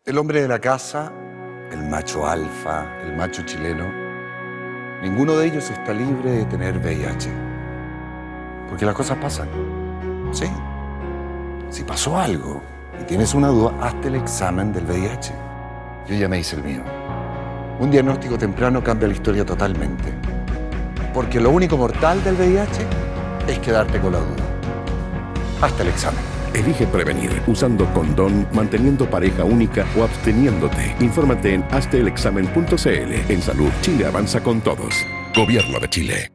El hombre de la casa, el macho alfa, el macho chileno, ninguno de ellos está libre de tener VIH. Porque las cosas pasan. Sí. Si pasó algo y tienes una duda, hazte el examen del VIH. Yo ya me hice el mío. Un diagnóstico temprano cambia la historia totalmente. Porque lo único mortal del VIH es quedarte con la duda. Hazte el examen. Elige prevenir usando condón, manteniendo pareja única o absteniéndote. Infórmate en hazteelexamen.cl. En Salud, Chile avanza con todos. Gobierno de Chile.